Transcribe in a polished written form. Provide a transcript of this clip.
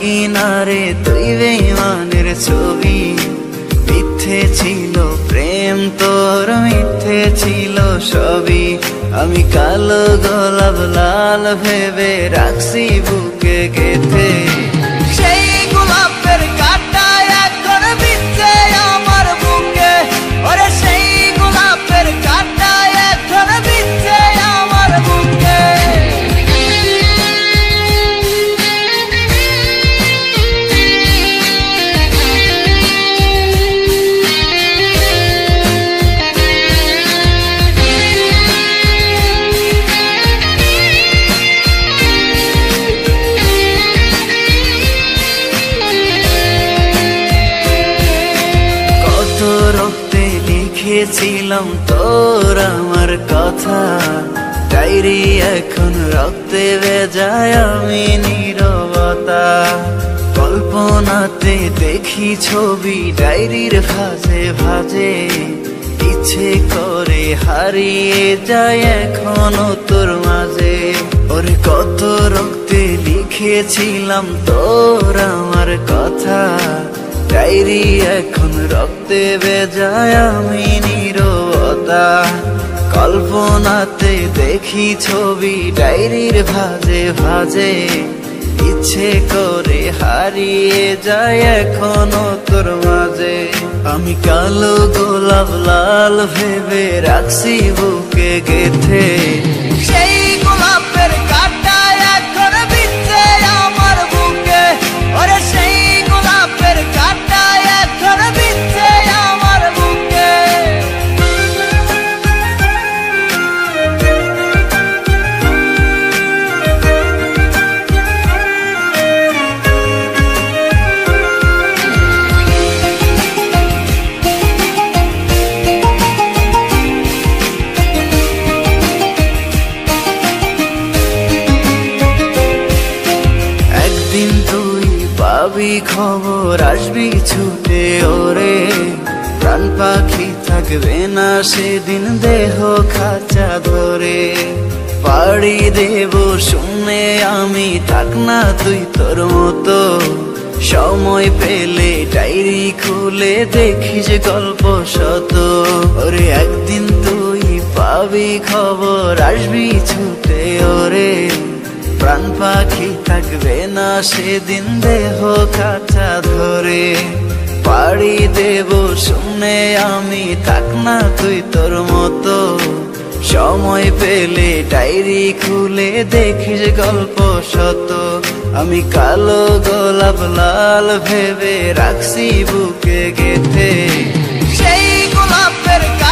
কিনারে তুই বেঈমানের ছবি। মিথ্যে ছিল প্রেম তোর, মিথ্যে ছিল সবই। আমি কালো গোলাপ লাল ভেবে রাখছি বুকে গেথে। সেই গোলাপের কাঁটা এখন বিচ্ছে আমার বুকে, ওরে সেই গোলাপের কাঁটা এখন বিচ্ছে আমার বুকে। রক্তে লিখেছিলাম তোর আমার কথা, ডায়েরি এখন রক্তে ভেজায় আমি নীরবতা। কল্পনাতে দেখি ছবি ডায়েরির ভাঁজে ভাঁজে, ইচ্ছে করে হারিয়ে যায় এখনো তোর মাঝে। ওরে কত রক্তে লিখেছিলাম তোর আমার কথা, ডায়েরি এখন রক্তে ভেজায় আমি নীরবতা। কল্পনাতে দেখি ছবি ডায়েরির ভাঁজে ভাঁজে, ইচ্ছে করে হারিয়ে যায় এখনো তোর মাঝে। আমি কালো গোলাপ লাল ভেবে রাখছি বুকে গেথে। সেই গোলাপের কাঁটা এখন বিচ্ছে আমার বুকে, ওরে সেই গোলাপের কাঁটা এখন বিচ্ছে আমার বুকে। একদিন তুই পাবি খবর, আসবি ছুটে ওরে। প্রাণ পাখি থাকবে না সেদিন দেহ খাঁচা ধরে। পাড়ি দেব শুনে আমি, থাক না তুই তোর মতো। সময় পেলে ডায়েরি খুলে দেখিস গল্প শত। ওরে একদিন তুই পাবি খবর, আসবি ছুটে ওরে। প্রাণ পাখি থাকবে না সেদিন দেহ খাঁচা ধরে। পাড়ি দেব শুনে আমি, থাক না তুই তোর মতো। সময় পেলে ডায়েরি খুলে দেখিস গল্প শত। আমি কালো গোলাপ লাল ভেবে রাখছি বুকে গেথে। সেই গোলাপের